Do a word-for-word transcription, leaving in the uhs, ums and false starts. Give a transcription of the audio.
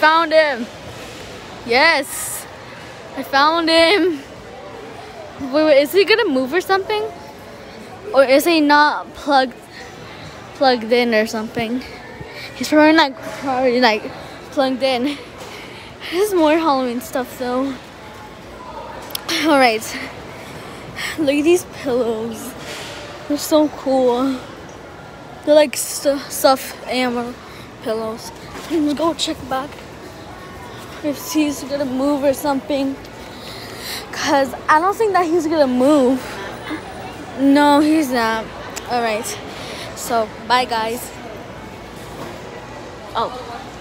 Found him. Yes, I found him. Wait, wait, is he gonna move or something? Or is he not plugged plugged in or something? He's probably not probably like plugged in. There's more Halloween stuff though. Alright. Look at these pillows. They're so cool. They're like st stuffed animal pillows. Let's go check back if he's gonna move or something. Cause I don't think that he's gonna move. No, he's not. Alright. So bye guys. Oh.